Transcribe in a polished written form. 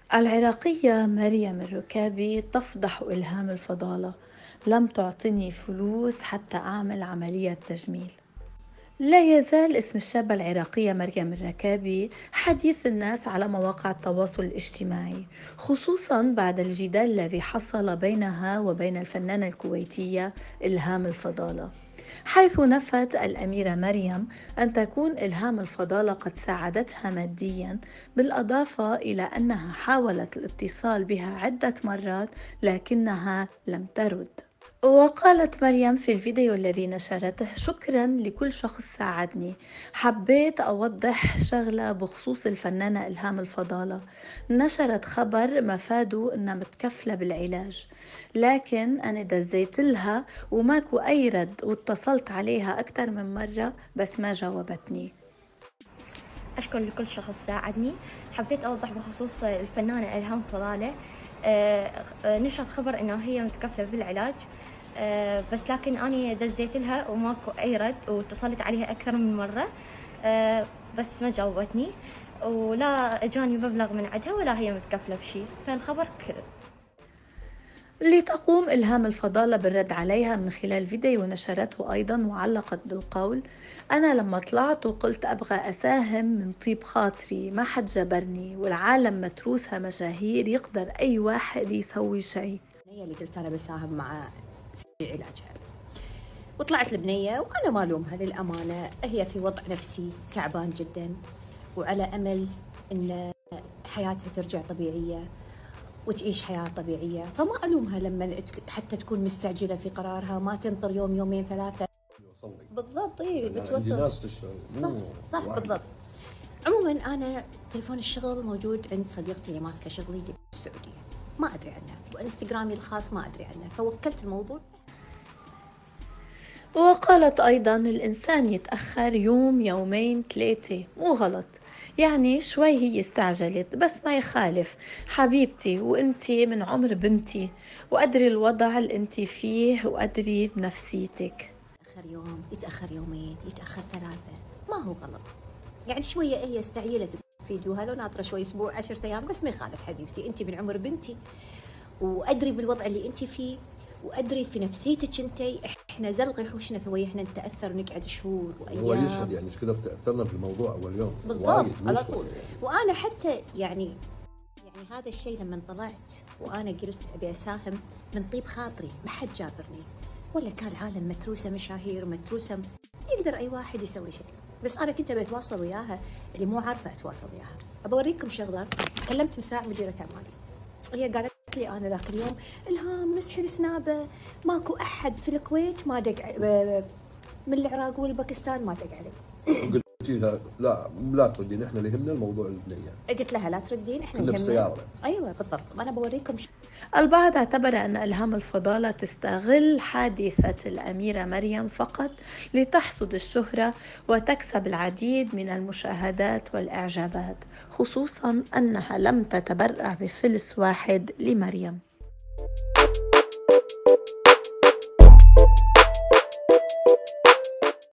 العراقية مريم الركابي تفضح إلهام الفضالة. لم تعطني فلوس حتى أعمل عملية تجميل. لا يزال اسم الشابة العراقية مريم الركابي حديث الناس على مواقع التواصل الاجتماعي، خصوصا بعد الجدال الذي حصل بينها وبين الفنانة الكويتية إلهام الفضالة، حيث نفت الأميرة مريم أن تكون إلهام الفضالة قد ساعدتها ماديا، بالإضافة إلى أنها حاولت الاتصال بها عدة مرات لكنها لم ترد. وقالت مريم في الفيديو الذي نشرته: شكرا لكل شخص ساعدني، حبيت أوضح شغلة بخصوص الفنانة إلهام الفضالة. نشرت خبر مفاده أنها متكفلة بالعلاج، لكن أنا دزيت لها وماكو أي رد، واتصلت عليها أكثر من مرة بس ما جاوبتني. أشكر لكل شخص ساعدني. حبيت أوضح بخصوص الفنانة إلهام فضالة. نشرت خبر إنه هي متكفلة بالعلاج، بس لكن أنا دزيت لها وماكو أي رد، واتصلت عليها أكثر من مرة بس ما جاوبتني، ولا جاني مبلغ من عندها ولا هي متكفلة بشي، فالخبر كذب. لتقوم إلهام الفضالة بالرد عليها من خلال فيديو نشرته أيضا، وعلقت بالقول: أنا لما طلعت وقلت أبغى أساهم من طيب خاطري، ما حد جبرني، والعالم متروسها مشاهير، يقدر أي واحد يسوي شيء. هي اللي قلت أنا بساهم مع في علاجها، وطلعت البنية وأنا ما ألومها للأمانة، هي في وضع نفسي تعبان جدا، وعلى أمل أن حياتها ترجع طبيعية وتعيش حياة طبيعية، فما ألومها لما حتى تكون مستعجلة في قرارها، ما تنطر يوم يومين ثلاثة. بالضبط، إيه بتوصل. عندي ناس تشتغل. صح بالضبط. عموما أنا تليفون الشغل موجود عند صديقتي اللي ماسكة شغلي بالسعودية، ما أدري عنه، وإنستغرامي الخاص ما أدري عنه، فوكلت الموضوع. وقالت أيضا: الإنسان يتأخر يوم يومين ثلاثة مو غلط، يعني شوي هي استعجلت بس ما يخالف، حبيبتي وانتي من عمر بنتي، وأدري الوضع اللي انتي فيه وأدري بنفسيتك. يتأخر يوم، يتأخر يومين، يتأخر ثلاثة، ما هو غلط، يعني شوية هي استعجلت بفيديوها، لو ناطرة شوي أسبوع 10 أيام بس ما يخالف حبيبتي، انتي من عمر بنتي، وأدري بالوضع اللي انتي فيه، وأدري في نفسيتك انتي، احنا زلق يحوشنا في ويحنا نتأثر ونقعد شهور وأيام. هو يشهد يعني ايش كذا تأثرنا بالموضوع أول يوم. بالضبط على طول يعني. وأنا حتى يعني هذا الشيء لما طلعت وأنا قلت أبي أساهم من طيب خاطري، ما حد جابرني، ولا كان العالم متروسة مشاهير متروسة، يقدر أي واحد يسوي شيء، بس أنا كنت أبي أتواصل وياها اللي مو عارفة أتواصل وياها. أبوريكم شغلة، كلمت مساعد مديرة أعمالي، هي قالت لي أنا ذاك اليوم: إلهام مسحي السنابة، ماكو أحد في الكويت ما دق من العراق والباكستان ما دق علي. قلت لها لا تردين، احنا اللي يهمنا الموضوع البنية. قلت لها لا تردين، احنا كنا بالسيارة. ايوه بالضبط، انا بوريكم. البعض اعتبر أن إلهام الفضالة تستغل حادثة الأميرة مريم فقط لتحصد الشهرة وتكسب العديد من المشاهدات والإعجابات، خصوصا أنها لم تتبرع بفلس واحد لمريم.